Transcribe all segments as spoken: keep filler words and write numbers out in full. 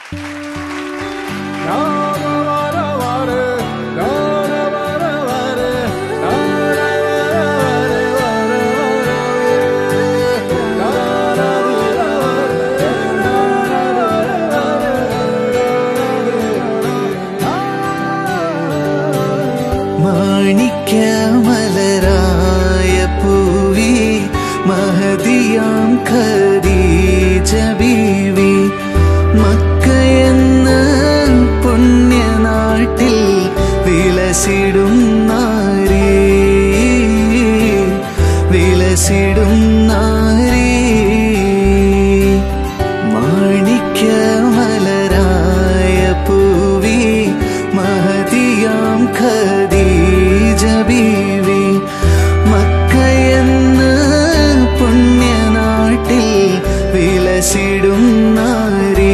മാണിക്യമലരായ പൂവി മഹദിയാം ഖദീജ ബീവി മക്കയെന്ന പുണ്യനാട്ടിൽ വിലസിടും നാരി വിലസിടും നാരി മാണിക്യമലരായ പൂവി മഹദിയാം ഖദീജ ബീവി മക്കയെന്ന പുണ്യനാട്ടിൽ വിലസിടും നാരി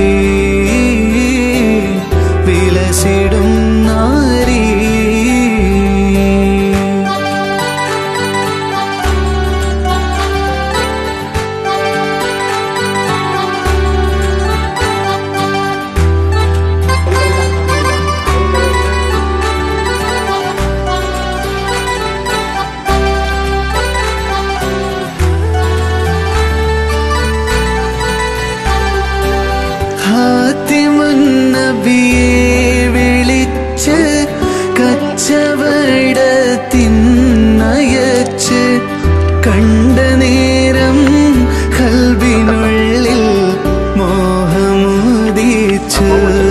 വിലസിടും നാരി ഹാത്തിമുൻ നബിയെ വിളിച്ച് കച്ചവടത്തിനയച്ച് കണ്ട നേരം ഖൽബിനുള്ളിൽ മോഹമുദിച്ചു